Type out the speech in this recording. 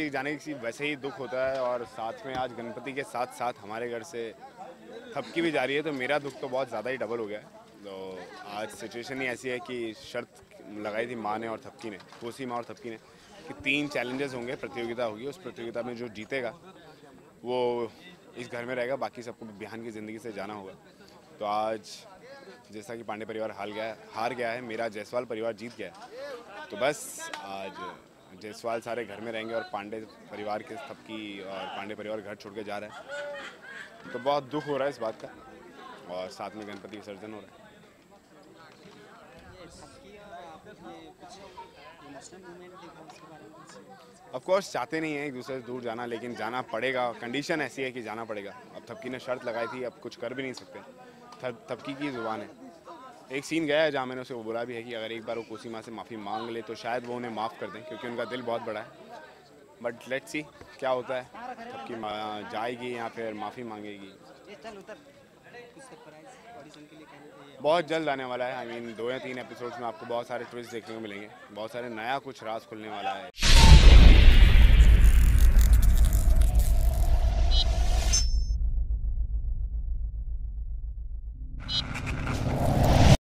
गणपति जाने की वैसे ही दुख होता है, और साथ में आज गणपति के साथ साथ हमारे घर से थपकी भी जा रही है, तो मेरा दुख तो बहुत ज़्यादा ही डबल हो गया है। तो आज सिचुएशन ही ऐसी है कि शर्त लगाई थी माँ ने और थपकी ने, कोसी माँ और थपकी ने, कि 3 चैलेंजेस होंगे, प्रतियोगिता होगी, उस प्रतियोगिता में जो जीतेगा वो इस घर में रहेगा, बाकी सबको बिहान की ज़िंदगी से जाना होगा। तो आज जैसा कि पांडे परिवार हार गया है, मेरा जायसवाल परिवार जीत गया है। तो बस आज जायसवाल सारे घर में रहेंगे और पांडे परिवार के थपकी और पांडे परिवार घर छोड़ के जा रहा है। तो बहुत दुख हो रहा है इस बात का, और साथ में गणपति विसर्जन हो रहा है। ऑफ कोर्स चाहते नहीं हैं एक दूसरे से दूर जाना, लेकिन जाना पड़ेगा, कंडीशन ऐसी है कि जाना पड़ेगा। अब थपकी ने शर्त लगाई थी, अब कुछ कर भी नहीं सकते, थपकी की ज़ुबान है। एक सीन गया है जहाँ मैंने उसे बोला भी है कि अगर एक बार वो कोसी माँ से माफ़ी मांग ले तो शायद वो उन्हें माफ़ कर दें, क्योंकि उनका दिल बहुत बड़ा है। बट लेट्स सी क्या होता है, थपकी जाएगी या फिर माफ़ी मांगेगी। बहुत जल्द आने वाला है, आई मीन 2 या 3 एपिसोड्स में आपको बहुत सारे ट्विस्ट देखने को मिलेंगे, बहुत सारे नया कुछ राज खुलने वाला है।